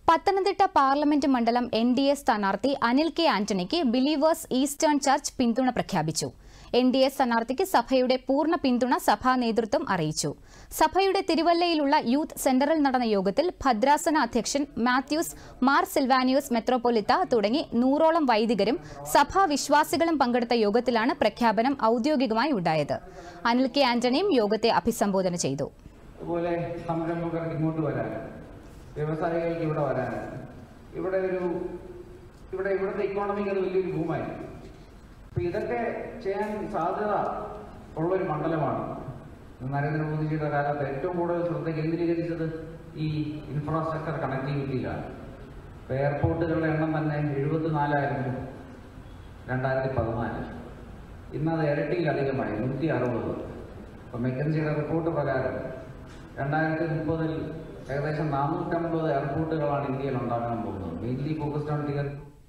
Pathanamthitta parliament മണ്ഡലം NDA സ്ഥാനാർത്ഥി Anil K ആന്റണിക്ക് ബിലീവേഴ്സ് ഈസ്റ്റേൺ ചർച്ച് പിന്തുണ പ്രഖ്യാപിച്ചു. NDA സ്ഥാനാർത്ഥിക്ക് സഭയുടെ പൂർണ്ണ പിന്തുണ സഭാ നേതൃത്വം അറിയിച്ചു. സഭയുടെ തിരുവല്ലയിലുള്ള യൂത്ത് സെന്ററിൽ നടന്ന യോഗത്തിൽ ഭദ്രാസന അധ്യക്ഷൻ മാത്യൂസ് മാർ സിൽവാനിയോസ് മെത്രോപൊലിത്ത തുടങ്ങി 100ഓളം വൈദികരും സഭാ വിശ്വാസികളും പങ്കെടുത്ത യോഗത്തിലാണ് പ്രഖ്യാപനം ഔദ്യോഗികമായി ഉണ്ടായത്. അനിൽ കെ ആന്റണിയും യോഗത്തെ അഭിസംബോധന ചെയ്തു. വ്യവസായികൾക്ക് ഇവിടെ വരാനാണ്. ഇവിടുത്തെ ഇക്കോണമിക്ക് അത് വലിയൊരു ബൂമായിരിക്കും. അപ്പൊ ഇതൊക്കെ ചെയ്യാൻ സാധ്യത ഉള്ളൊരു മണ്ഡലമാണ്. നരേന്ദ്രമോദിജിയുടെ കാലത്ത് ഏറ്റവും കൂടുതൽ ശ്രദ്ധ കേന്ദ്രീകരിച്ചത് ഈ ഇൻഫ്രാസ്ട്രക്ചർ കണക്ടിവിറ്റിയിലാണ്. ഇപ്പൊ എയർപോർട്ടുകളുടെ എണ്ണം തന്നെ 74,000 2014. ഇന്നത് ഇരട്ടിയിലധികമായി 160. ഇപ്പൊ മെക്കൻസിയുടെ റിപ്പോർട്ട് പ്രകാരം 2030 ഏകദേശം 450 എയർപോർട്ടുകളാണ് ഇന്ത്യയിൽ ഉണ്ടാകാൻ പോകുന്നത്. Mainly focused on tear